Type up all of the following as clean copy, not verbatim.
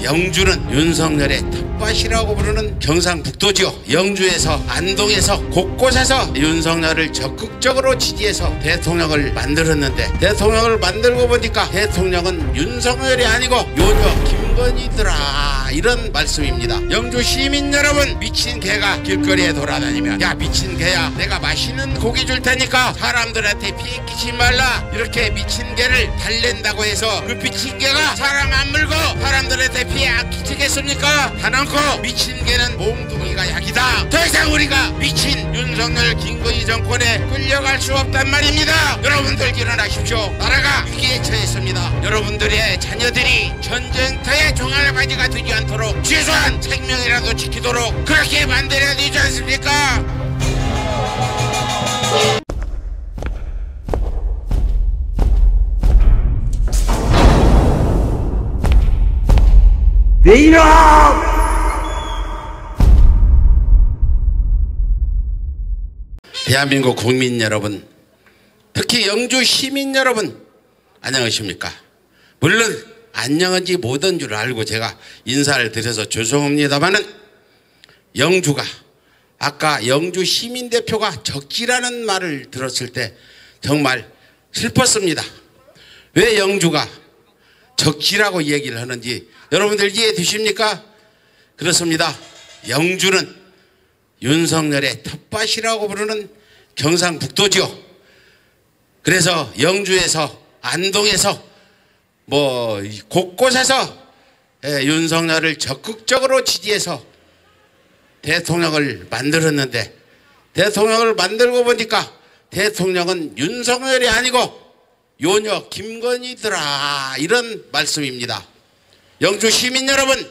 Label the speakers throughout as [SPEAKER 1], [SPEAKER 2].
[SPEAKER 1] 영주는 윤석열의 텃밭이라고 부르는 경상북도지요. 영주에서 안동에서 곳곳에서 윤석열을 적극적으로 지지해서 대통령을 만들었는데, 대통령을 만들고 보니까 대통령은 윤석열이 아니고 요녀 김건희더라, 이런 말씀입니다. 영주 시민 여러분, 미친 개가 길거리에 돌아다니면 야 미친 개야, 내가 맛있는 고기 줄 테니까 사람들한테 피해 끼치지 말라, 이렇게 미친 개를 달랜다고 해서 그 미친 개가 사람 안 물고 사람들한테 피해 안 끼치겠습니까? 단언코 미친 개는 몽둥이가 약이다. 더 이상 우리가 미친 윤석열 김건희 정권에 끌려갈 수 없단 말입니다. 여러분들 일어나십시오. 나라가 위기에 처했습니다. 여러분들의 자녀들이 전쟁터의 종알바지가 되지 않도록 최소한 생명이라도 지키도록 그렇게 만들어야 되지 않습니까?
[SPEAKER 2] 내 이놈!
[SPEAKER 1] 대한민국 국민 여러분, 특히 영주 시민 여러분, 안녕하십니까? 물론 안녕한지 뭐든 줄 알고 제가 인사를 드려서 죄송합니다만은, 영주가 아까 영주 시민대표가 적지라는 말을 들었을 때 정말 슬펐습니다. 왜 영주가 적지라고 얘기를 하는지 여러분들 이해되십니까? 그렇습니다. 영주는 윤석열의 텃밭이라고 부르는 경상북도지요. 그래서 영주에서 안동에서 뭐 곳곳에서 윤석열을 적극적으로 지지해서 대통령을 만들었는데, 대통령을 만들고 보니까 대통령은 윤석열이 아니고 요녀 김건희더라, 이런 말씀입니다. 영주 시민 여러분,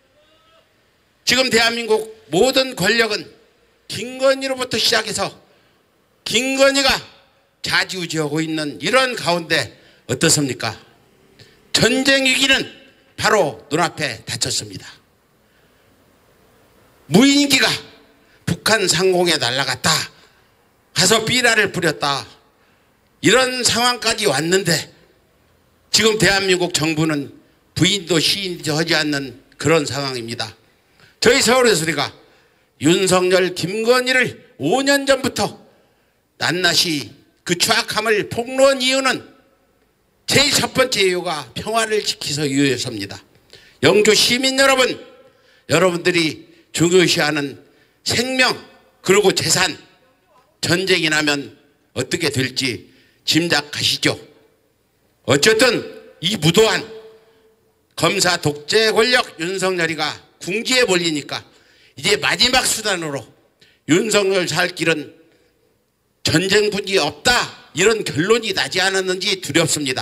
[SPEAKER 1] 지금 대한민국 모든 권력은 김건희로부터 시작해서 김건희가 좌지우지하고 있는 이런 가운데 어떻습니까? 전쟁 위기는 바로 눈앞에 닥쳤습니다. 무인기가 북한 상공에 날아갔다, 가서 비라를 뿌렸다, 이런 상황까지 왔는데 지금 대한민국 정부는 부인도 시인도 하지 않는 그런 상황입니다. 저희 서울에서 우리가 윤석열 김건희를 5년 전부터 낱낱이 그 추악함을 폭로한 이유는 제일 첫 번째 이유가 평화를 지키서 이유였습니다. 영주 시민 여러분, 여러분들이 중요시하는 생명 그리고 재산, 전쟁이 나면 어떻게 될지 짐작하시죠? 어쨌든 이 무도한 검사 독재 권력 윤석열이가 궁지에 몰리니까 이제 마지막 수단으로 윤석열 살 길은 전쟁뿐이 없다, 이런 결론이 나지 않았는지 두렵습니다.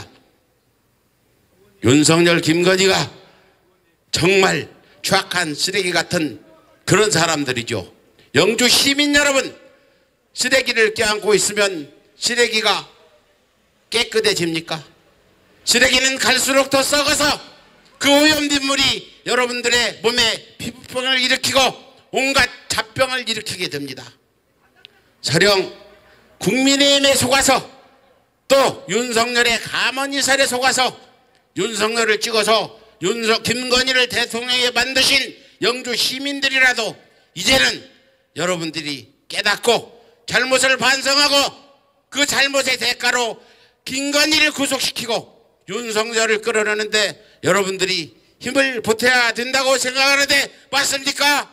[SPEAKER 1] 윤석열 김건희가 정말 추악한 쓰레기 같은 그런 사람들이죠. 영주 시민 여러분, 쓰레기를 껴안고 있으면 쓰레기가 깨끗해집니까? 쓰레기는 갈수록 더 썩어서 그 오염된물이 여러분들의 몸에 피부병을 일으키고 온갖 잡병을 일으키게 됩니다. 설령 국민의힘에 속아서 또 윤석열의 가만히살에 속아서 윤석열을 찍어서 김건희를 대통령에 만드신 영주 시민들이라도 이제는 여러분들이 깨닫고 잘못을 반성하고 그 잘못의 대가로 김건희를 구속시키고 윤석열을 끌어내는데 여러분들이 힘을 보태야 된다고 생각하는데 맞습니까?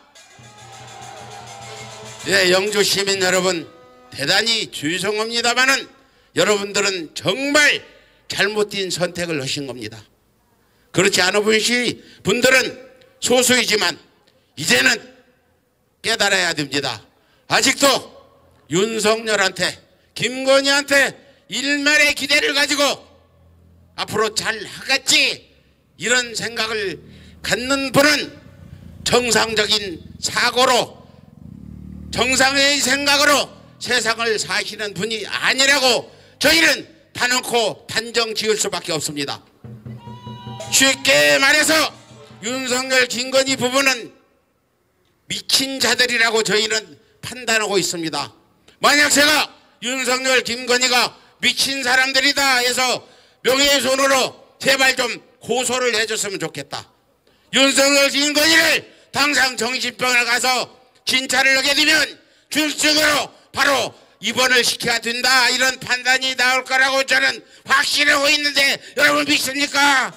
[SPEAKER 1] 예, 영주 시민 여러분, 대단히 죄송합니다마는 여러분들은 정말 잘못된 선택을 하신 겁니다. 그렇지 않은 분들은 소수이지만 이제는 깨달아야 됩니다. 아직도 윤석열한테, 김건희한테 일말의 기대를 가지고 앞으로 잘 하겠지, 이런 생각을 갖는 분은 정상적인 사고로, 정상의 생각으로 세상을 사시는 분이 아니라고 저희는 단언코 단정 지을 수밖에 없습니다. 쉽게 말해서 윤석열 김건희 부부는 미친 자들이라고 저희는 판단하고 있습니다. 만약 제가 윤석열 김건희가 미친 사람들이다 해서 명예훼손으로 제발 좀 고소를 해줬으면 좋겠다. 윤석열 김건희를 당장 정신병원에 가서 진찰을 하게 되면 중증으로 바로 입원을 시켜야 된다, 이런 판단이 나올 거라고 저는 확신하고 있는데 여러분 믿습니까?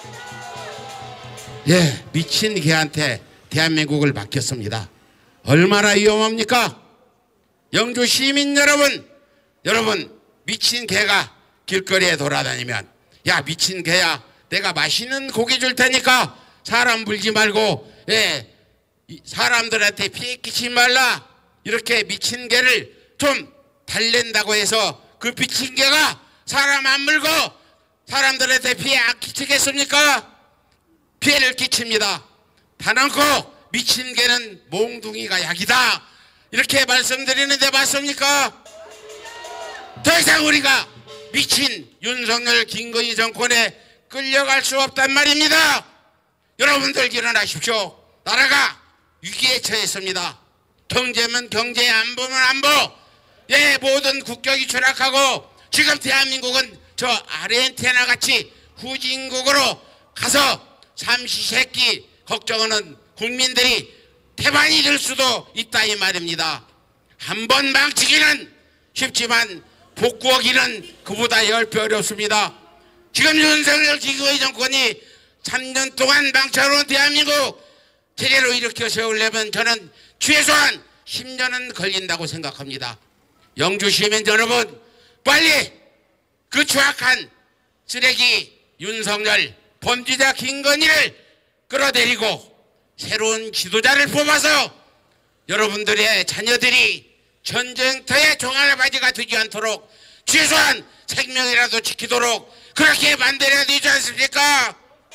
[SPEAKER 1] 예, 미친 개한테 대한민국을 맡겼습니다. 얼마나 위험합니까? 영주 시민 여러분 미친 개가 길거리에 돌아다니면 야, 미친 개야, 내가 맛있는 고기 줄 테니까 사람 물지 말고, 예, 사람들한테 피해 끼치지 말라, 이렇게 미친 개를 좀 달랜다고 해서 그 미친 개가 사람 안 물고 사람들한테 피해 안 끼치겠습니까? 피해를 끼칩니다. 단언코 미친 개는 몽둥이가 약이다, 이렇게 말씀드리는데 맞습니까? 더 이상 우리가 미친 윤석열 김건희 정권에 끌려갈 수 없단 말입니다. 여러분들 일어나십시오. 나라가 위기에 처했습니다. 경제면 경제, 안보면 안보, 예, 모든 국격이 추락하고 지금 대한민국은 저 아르헨티나 같이 후진국으로 가서 삼시세끼 걱정하는 국민들이 태반이 될 수도 있다, 이 말입니다. 한 번 망치기는 쉽지만 복구하기는 그보다 10배 어렵습니다. 지금 윤석열 김건희 정권이 3년 동안 망쳐놓은 대한민국 제대로 일으켜 세우려면 저는 최소한 10년은 걸린다고 생각합니다. 영주 시민 여러분, 빨리 그 추악한 쓰레기 윤석열, 범죄자 김건희를 끌어내리고 새로운 지도자를 뽑아서 여러분들의 자녀들이 전쟁터의 종알바지가 되지 않도록 최소한 생명이라도 지키도록 그렇게 만들어야 되지 않습니까?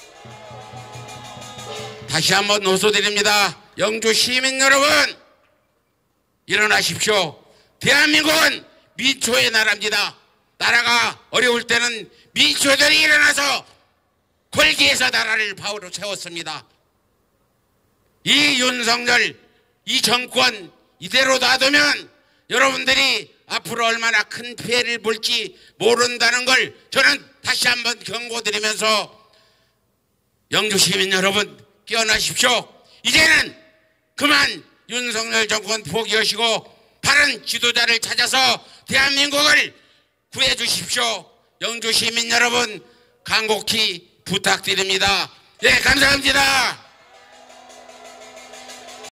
[SPEAKER 1] 다시 한번 호소드립니다. 영주 시민 여러분, 일어나십시오. 대한민국은 민초의 나라입니다. 나라가 어려울 때는 민초들이 일어나서 골기에서 나라를 바로 세웠습니다. 이 윤석열, 이 정권 이대로 놔두면 여러분들이 앞으로 얼마나 큰 피해를 볼지 모른다는 걸 저는 다시 한번 경고드리면서 영주 시민 여러분, 깨어나십시오. 이제는 그만 윤석열 정권 포기하시고 다른 지도자를 찾아서 대한민국을 구해주십시오. 영주 시민 여러분, 간곡히 부탁드립니다. 예, 감사합니다.